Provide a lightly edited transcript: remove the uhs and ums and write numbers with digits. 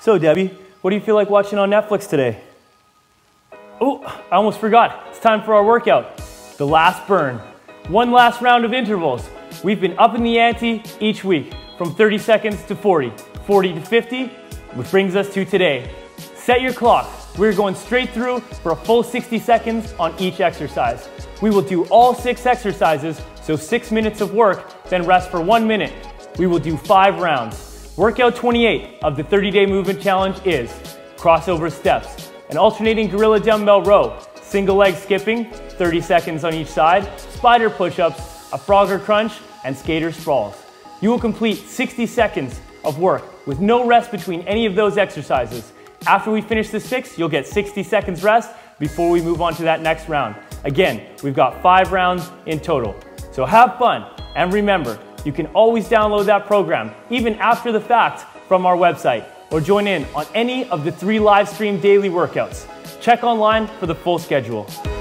So Debbie, what do you feel like watching on Netflix today? Oh, I almost forgot. It's time for our workout. The last burn. One last round of intervals. We've been upping the ante each week from 30 seconds to 40, 40 to 50, which brings us to today. Set your clock. We're going straight through for a full 60 seconds on each exercise. We will do all 6 exercises, so 6 minutes of work, then rest for 1 minute. We will do 5 rounds. Workout 28 of the 30-day movement challenge is crossover steps, an alternating gorilla dumbbell row, single leg skipping, 30 seconds on each side, spider push-ups, a Frogger crunch, and skater sprawls. You will complete 60 seconds of work with no rest between any of those exercises. After we finish the 6, you'll get 60 seconds rest before we move on to that next round. Again, we've got 5 rounds in total. So have fun, and remember, you can always download that program, even after the fact, from our website, or join in on any of the 3 live stream daily workouts. Check online for the full schedule.